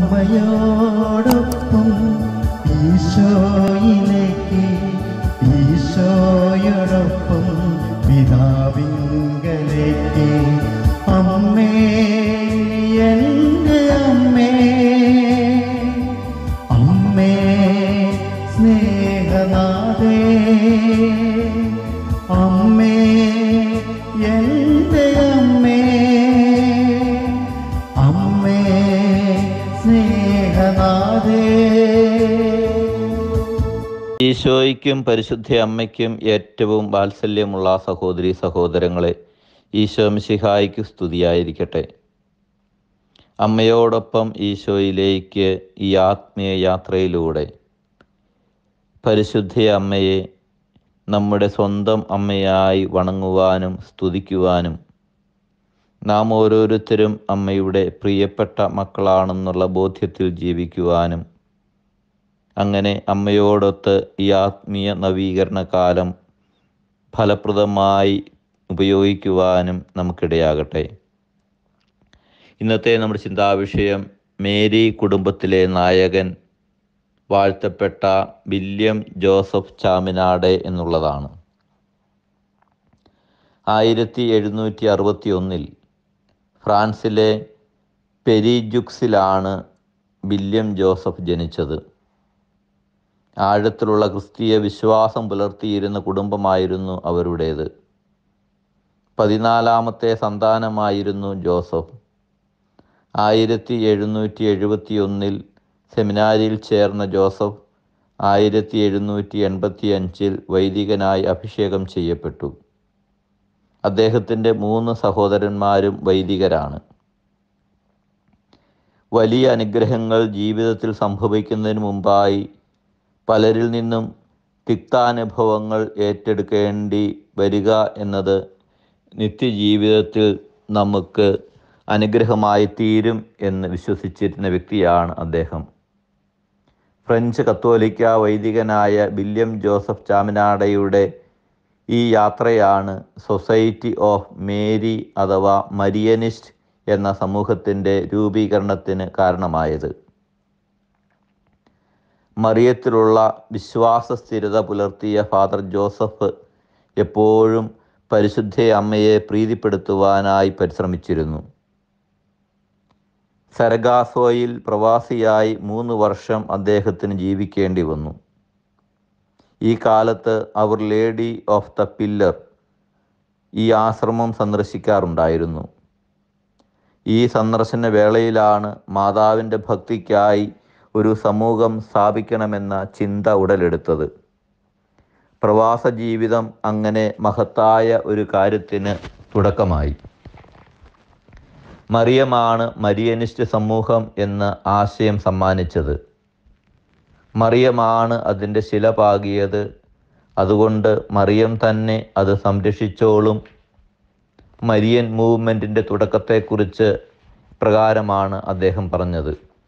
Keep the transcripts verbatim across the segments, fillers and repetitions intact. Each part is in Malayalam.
അമ്മയോടൊപ്പം ഈശോയിലേക്ക്, ഈശോയോടൊപ്പം പിതാവിങ്കലേക്ക്. അമ്മേ എൻ്റെ അമ്മേ, അമ്മേ സ്നേഹനാഥേ, അമ്മേ എൻ്റെ അമ്മേ, അമ്മേ സ്നേഹനാഥേ. ഈശോയ്ക്കും പരിശുദ്ധ അമ്മയ്ക്കും ഏറ്റവും വാത്സല്യമുള്ള സഹോദരി സഹോദരങ്ങളെ, ഈശോ മിശിഹായ്ക്ക് സ്തുതിയായിരിക്കട്ടെ. അമ്മയോടൊപ്പം ഈശോയിലേക്ക് ഈ ആത്മീയ യാത്രയിലൂടെ പരിശുദ്ധ അമ്മയെ നമ്മുടെ സ്വന്തം അമ്മയായി വണങ്ങുവാനും സ്തുതിക്കുവാനും, നാം ഓരോരുത്തരും അമ്മയുടെ പ്രിയപ്പെട്ട മക്കളാണെന്നുള്ള ബോധ്യത്തിൽ ജീവിക്കുവാനും, അങ്ങനെ അമ്മയോടൊത്ത് ഈ ആത്മീയ നവീകരണ കാലം ഫലപ്രദമായി ഉപയോഗിക്കുവാനും നമുക്കിടയാകട്ടെ. ഇന്നത്തെ നമ്മുടെ ചിന്താവിഷയം മേരി കുടുംബത്തിലെ നായകൻ വാഴ്ത്തപ്പെട്ട വില്യം ജോസഫ് ചാമിനാടെ എന്നുള്ളതാണ്. ആയിരത്തി എഴുന്നൂറ്റി അറുപത്തി ഒന്നിൽ ഫ്രാൻസിലെ പെരിജുക്സിലാണ് വില്യം ജോസഫ് ജനിച്ചത്. ആഴത്തിലുള്ള ക്രിസ്തീയ വിശ്വാസം പുലർത്തിയിരുന്ന കുടുംബമായിരുന്നു അവരുടേത്. പതിനാലാമത്തെ സന്താനമായിരുന്നു ജോസഫ്. ആയിരത്തി എഴുന്നൂറ്റി എഴുപത്തി ഒന്നിൽ സെമിനാരിയിൽ ചേർന്ന ജോസഫ് ആയിരത്തി എഴുന്നൂറ്റി എൺപത്തി അഞ്ചിൽ വൈദികനായി അഭിഷേകം ചെയ്യപ്പെട്ടു. അദ്ദേഹത്തിൻ്റെ മൂന്ന് സഹോദരന്മാരും വൈദികരാണ്. വലിയ അനുഗ്രഹങ്ങൾ ജീവിതത്തിൽ സംഭവിക്കുന്നതിന് മുമ്പായി പലരിൽ നിന്നും തിക്താനുഭവങ്ങൾ ഏറ്റെടുക്കേണ്ടി വരിക എന്നത് നിത്യജീവിതത്തിൽ നമുക്ക് അനുഗ്രഹമായി തീരും എന്ന് വിശ്വസിച്ചിരുന്ന വ്യക്തിയാണ് അദ്ദേഹം. ഫ്രഞ്ച് കത്തോലിക്ക വൈദികനായ വില്യം ജോസഫ് ചാമിനാഡയുടെ ഈ യാത്രയാണ് സൊസൈറ്റി ഓഫ് മേരി അഥവാ മരിയനിസ്റ്റ് എന്ന സമൂഹത്തിൻ്റെ രൂപീകരണത്തിന് കാരണമായത്. മറിയത്തിലുള്ള വിശ്വാസ സ്ഥിരത പുലർത്തിയ ഫാദർ ജോസഫ് എപ്പോഴും പരിശുദ്ധ അമ്മയെ പ്രീതിപ്പെടുത്തുവാനായി പരിശ്രമിച്ചിരുന്നു. സരഗാസോയിൽ പ്രവാസിയായി മൂന്ന് വർഷം അദ്ദേഹത്തിന് ജീവിക്കേണ്ടി വന്നു. ഈ കാലത്ത് അവർ ലേഡി ഓഫ് ദ പില്ലർ ഈ ആശ്രമം സന്ദർശിക്കാറുണ്ടായിരുന്നു. ഈ സന്ദർശന വേളയിലാണ് മാതാവിൻ്റെ ഭക്തിക്കായി ഒരു സമൂഹം സ്ഥാപിക്കണമെന്ന ചിന്ത ഉടലെടുത്തത്. പ്രവാസ ജീവിതം അങ്ങനെ മഹത്തായ ഒരു കാര്യത്തിന് തുടക്കമായി. മറിയമാണ് മരിയനിസ്റ്റ് സമൂഹം എന്ന ആശയം സമ്മാനിച്ചത്. മറിയമാണ് അതിൻ്റെ ശില പാകിയത്. അതുകൊണ്ട് മറിയം തന്നെ അത് സംരക്ഷിച്ചോളും. മരിയൻ മൂവ്മെൻറ്റിൻ്റെ തുടക്കത്തെക്കുറിച്ച് പ്രകാരമാണ് അദ്ദേഹം പറഞ്ഞത്.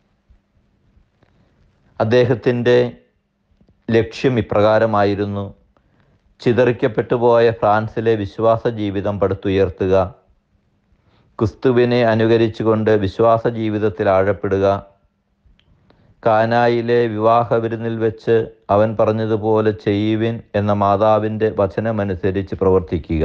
അദ്ദേഹത്തിൻ്റെ ലക്ഷ്യം ഇപ്രകാരമായിരുന്നു: ചിതറിക്കപ്പെട്ടുപോയ ഫ്രാൻസിലെ വിശ്വാസ ജീവിതം പടുത്തുയർത്തുക, ക്രിസ്തുവിനെ അനുകരിച്ചുകൊണ്ട് വിശ്വാസ ജീവിതത്തിൽ ആഴപ്പെടുക, കാനായിലെ വിവാഹ വിരുന്നിൽ വെച്ച് അവൻ പറഞ്ഞതുപോലെ ചെയ്യുവിൻ എന്ന മാതാവിൻ്റെ വചനമനുസരിച്ച് പ്രവർത്തിക്കുക.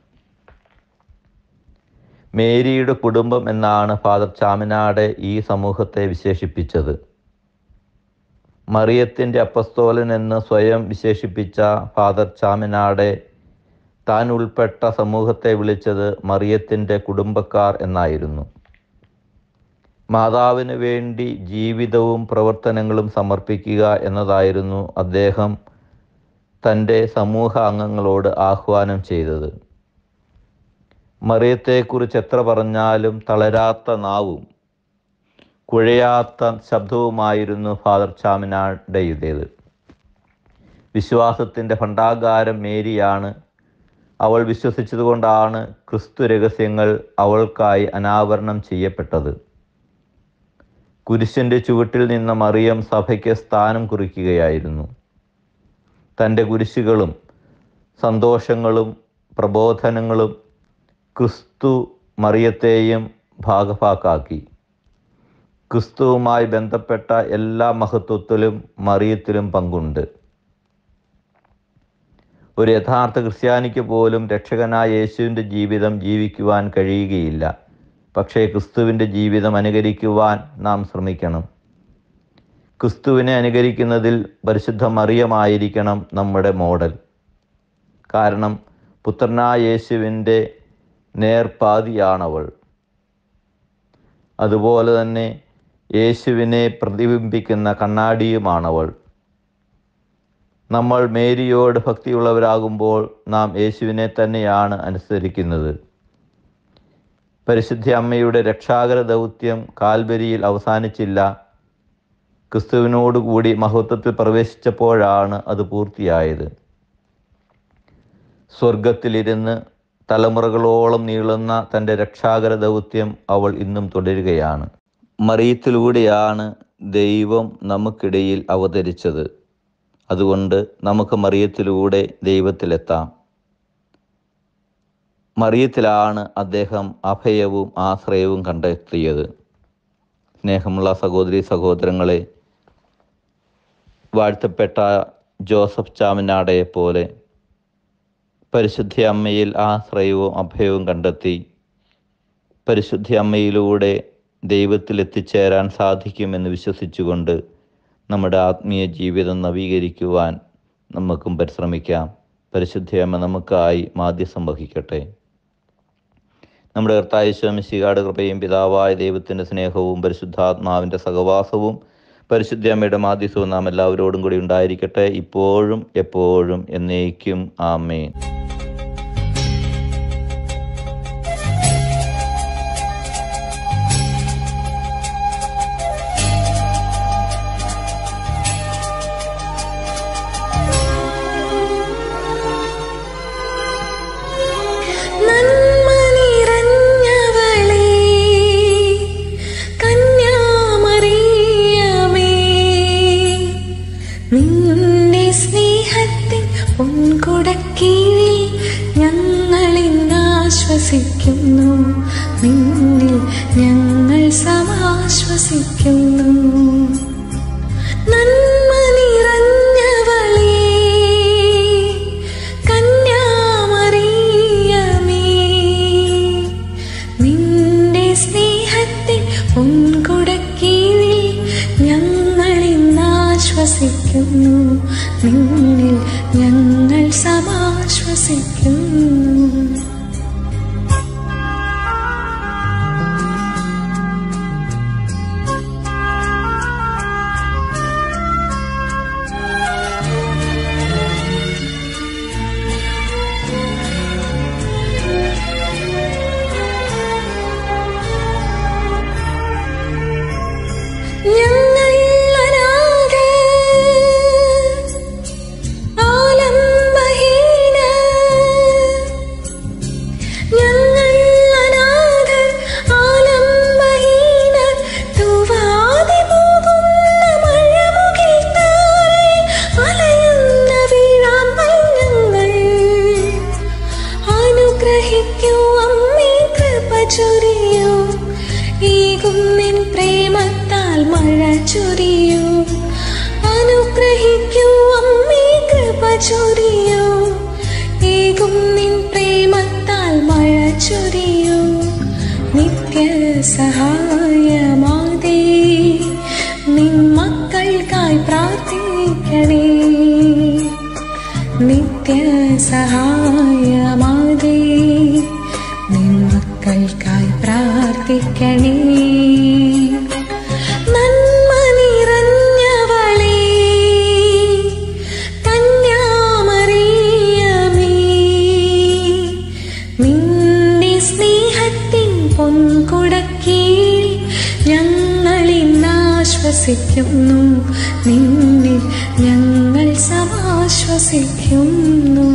മേരിയുടെ കുടുംബം എന്നാണ് ഫാദർ ചാമിനാടെ ഈ സമൂഹത്തെ വിശേഷിപ്പിച്ചത്. മറിയത്തിൻ്റെ അപ്പസ്തോലൻ എന്ന് സ്വയം വിശേഷിപ്പിച്ച ഫാദർ ചാമിനാടെ താൻ ഉൾപ്പെട്ട സമൂഹത്തെ വിളിച്ചത് മറിയത്തിൻ്റെ കുടുംബക്കാർ എന്നായിരുന്നു. മാതാവിന് വേണ്ടി ജീവിതവും പ്രവർത്തനങ്ങളും സമർപ്പിക്കുക എന്നതായിരുന്നു അദ്ദേഹം തൻ്റെ സമൂഹ അംഗങ്ങളോട് ആഹ്വാനം ചെയ്തത്. മറിയത്തെക്കുറിച്ച് എത്ര പറഞ്ഞാലും തളരാത്ത നാവും കുഴയാത്ത ശബ്ദവുമായിരുന്നു ഫാദർ ചാമിനാഡയുടേത്. വിശ്വാസത്തിൻ്റെ ഭണ്ഡാകാരം മേരിയാണ്. അവൾ വിശ്വസിച്ചതുകൊണ്ടാണ് ക്രിസ്തു രഹസ്യങ്ങൾ അവൾക്കായി അനാവരണം ചെയ്യപ്പെട്ടത്. കുരിശിൻ്റെ ചുവട്ടിൽ നിന്ന മറിയം സഭയ്ക്ക് സ്ഥാനം കുറിക്കുകയായിരുന്നു. തൻ്റെ കുരിശുകളും സന്തോഷങ്ങളും പ്രബോധനങ്ങളും ക്രിസ്തു മറിയത്തെയും ഭാഗഭാക്കാക്കി. ക്രിസ്തുവുമായി ബന്ധപ്പെട്ട എല്ലാ മഹത്വത്തിലും മറിയത്തിലും പങ്കുണ്ട്. ഒരു യഥാർത്ഥ ക്രിസ്ത്യാനിക്ക് പോലും രക്ഷകനായ യേശുവിൻ്റെ ജീവിതം ജീവിക്കുവാൻ കഴിയുകയില്ല. പക്ഷേ ക്രിസ്തുവിൻ്റെ ജീവിതം അനുകരിക്കുവാൻ നാം ശ്രമിക്കണം. ക്രിസ്തുവിനെ അനുകരിക്കുന്നതിൽ പരിശുദ്ധ മറിയമായിരിക്കണം നമ്മുടെ മോഡൽ. കാരണം പുത്രനായ യേശുവിൻ്റെ നേർപാതിയാണവൾ. അതുപോലെ തന്നെ യേശുവിനെ പ്രതിബിംബിക്കുന്ന കണ്ണാടിയുമാണവൾ. നമ്മൾ മേരിയോട് ഭക്തിയുള്ളവരാകുമ്പോൾ നാം യേശുവിനെ തന്നെയാണ് അനുസരിക്കുന്നത്. പരിശുദ്ധ അമ്മയുടെ രക്ഷാകര ദൗത്യം കാൽവരിയിൽ അവസാനിച്ചില്ല. ക്രിസ്തുവിനോടുകൂടി മഹത്വത്തിൽ പ്രവേശിച്ചപ്പോഴാണ് അത് പൂർത്തിയായത്. സ്വർഗത്തിലിരുന്ന് തലമുറകളോളം നീളുന്ന തൻ്റെ രക്ഷാകര ദൗത്യം അവൾ ഇന്നും തുടരുകയാണ്. മറിയത്തിലൂടെയാണ് ദൈവം നമുക്കിടയിൽ അവതരിച്ചത്. അതുകൊണ്ട് നമുക്ക് മറിയത്തിലൂടെ ദൈവത്തിലെത്താം. മറിയത്തിലാണ് അദ്ദേഹം അഭയവും ആശ്രയവും കണ്ടെത്തിയത്. സ്നേഹമുള്ള സഹോദരി സഹോദരങ്ങളെ, വാഴ്ത്തപ്പെട്ട ജോസഫ് ചാമനാടയെപ്പോലെ പരിശുദ്ധ അമ്മയിൽ ആശ്രയവും അഭയവും കണ്ടെത്തി പരിശുദ്ധ അമ്മയിലൂടെ ദൈവത്തിൽ എത്തിച്ചേരാൻ സാധിക്കുമെന്ന് വിശ്വസിച്ചുകൊണ്ട് നമ്മുടെ ആത്മീയ ജീവിതം നവീകരിക്കുവാൻ നമുക്കും പരിശ്രമിക്കാം. പരിശുദ്ധ അമ്മ നമുക്കായി മാധ്യസ്ഥം വഹിക്കട്ടെ. നമ്മുടെ കർത്താവ് യേശു മിശിഹായുടെ കൃപയും പിതാവായ ദൈവത്തിൻ്റെ സ്നേഹവും പരിശുദ്ധാത്മാവിൻ്റെ സഹവാസവും പരിശുദ്ധ അമ്മയുടെ മാധ്യസ്ഥവും നാം എല്ലാവരോടും കൂടി ഉണ്ടായിരിക്കട്ടെ, ഇപ്പോഴും എപ്പോഴും എന്നേക്കും. ആമേൻ. ശ്വസിക്കുന്നു നിന്നിൽ ഞങ്ങൾ സമാശ്വസിക്കുന്നു. നന്മ നിറഞ്ഞവളേ കന്യാമറിയമേ, നിന്റെ സ്നേഹത്തിൽ പൊൻകുടക്കീഴിൽ ഞങ്ങൾ ഇന്നാശ്വസിക്കുന്നു. നിന്നിൽ ഞങ്ങൾ സമാശ്വസിക്കുന്നു. സഹായമാതേ നിൻ മക്കൾക്കായി പ്രാർത്ഥിക്കണേ. നിത്യ സഹായമാതേ നിൻ മക്കൾക്കായി പ്രാർത്ഥിക്കണേ. നന്മ നിറഞ്ഞവളേ കന്യാമറിയമേ, നിന്റെ സ്നേഹത്തിൻ പൊൻകുടക്കീഴിൽ ഞങ്ങൾ ഇന്നാശ്വസിക്കുന്നു. നിന്നിൽ ഞങ്ങൾ സമാശ്വസിക്കുന്നു.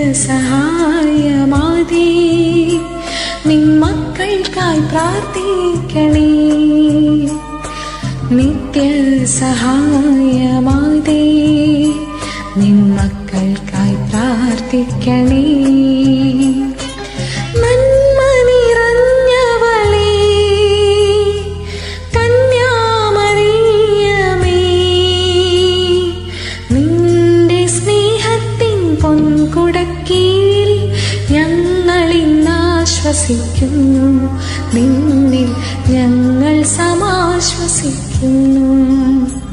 സഹായമാതേ നിൻ മക്കൾക്കായി പ്രാർത്ഥിക്കണേ. നിത്യ സഹായമാതേ നിൻ മക്കൾക്കായി പ്രാർത്ഥിക്കണേ. നന്മ നിറഞ്ഞവളേ കന്യാമറിയമേ, നിന്റെ സ്നേഹത്തിൻ പൊൻകുടക്കീഴിൽ ഞങ്ങളിന്നാശ്വസിക്കുന്നു. നിന്നിൽ ഞങ്ങൾ സമാശ്വസിക്കുന്നു.